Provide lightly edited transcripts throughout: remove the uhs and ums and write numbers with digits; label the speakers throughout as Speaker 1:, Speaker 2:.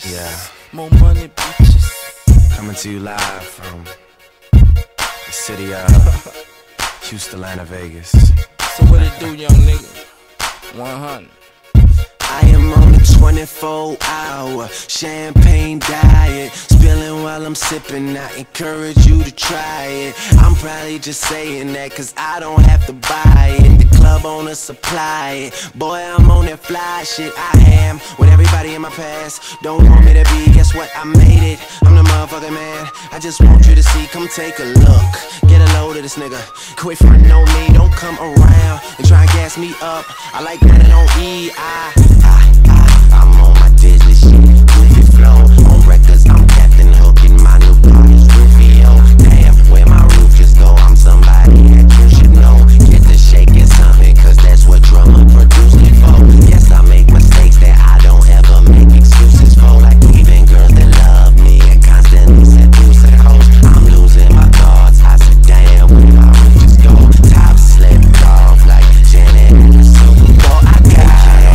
Speaker 1: Yeah.
Speaker 2: More money, bitches.
Speaker 1: Coming to you live from the city of Houston, Atlanta, Vegas.
Speaker 2: So what it do, young nigga? 100.
Speaker 3: I am on the 24-hour champagne diet, spilling while I'm sipping. I encourage you to try it. I'm probably just saying that cause I don't have to buy it. The club owner supply it. Boy, I'm on that fly shit. I am with everybody in my past. Don't want me to be, guess what? I made it. I'm the motherfucking man. I just want you to see, come take a look. Get a load of this nigga. Quit frontin' on me, don't come around and try and gas me up. I like running on E.I. I'm on my Disney shit, goofy flow. On records, I'm Captain Hook and my new partner's Rufio. Damn, where my roof just go, I'm somebody that you should know. Get to shaking something, cause that's what drummer produced me for. Yes, I make mistakes that I don't ever make excuses for. Like even girls that love me and constantly seducing hoes. I'm losing my thoughts, I said damn, where my roof just go. Top slipped off like Janet in the Super Bowl. I got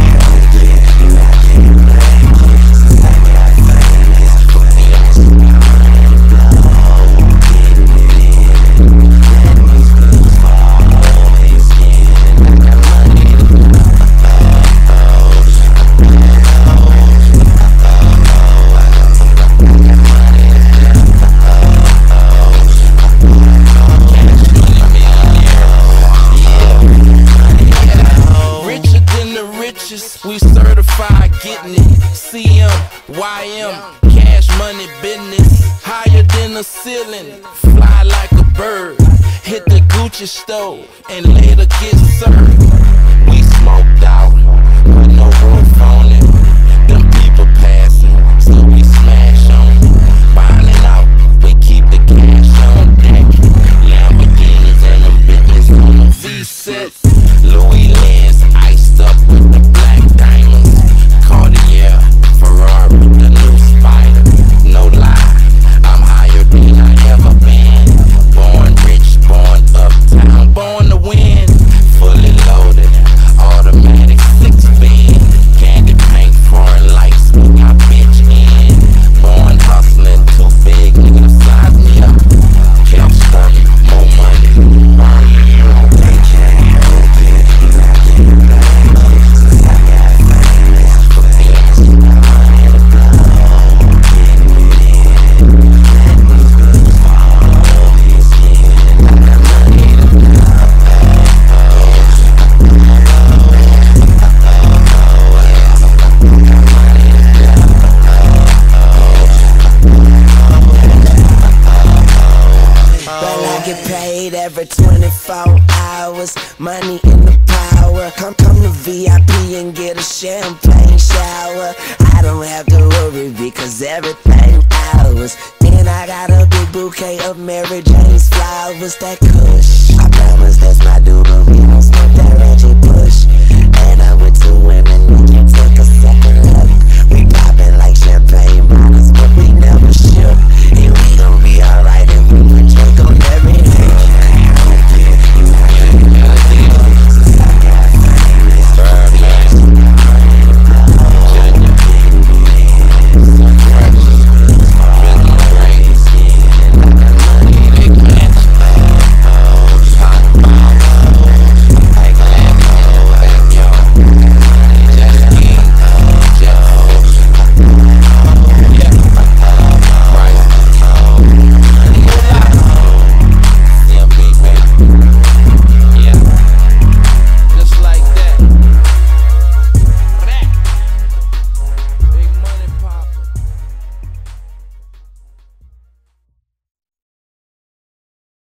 Speaker 2: we certified getting it. CM, YM, cash money business. Higher than the ceiling, fly like a bird. Hit the Gucci store and later get served. We smoked out with no roof on it. Them people passing, so we smash on it. Binding out, we keep the cash on deck. Lamborghinis and them bitches on the V-set. Louis Lens iced up with the black diamonds. Cartier, Ferrari, the new Spider. No lie, I'm higher than I ever been. Born rich, born uptown, born to win. Fully loaded, automatic 6-band. Candy paint, foreign lights, we got bitch in. Born hustling, too big, nigga, size me up. Kept stunning, more money. They can't help it, I can't blame them. Since I got famous, for things, my money to blow. Getting it in, letting these bills fall over your skin. I got money to blow. But I get paid every 24 hours. Money in the power. Come to VIP and get a champagne shower. I don't have to worry because everything ours. Then I got a big bouquet of Mary Jane's flowers. That kush, I promise that's my dude, but we don't smoke that Reggie Bush. And I'm with 2 women.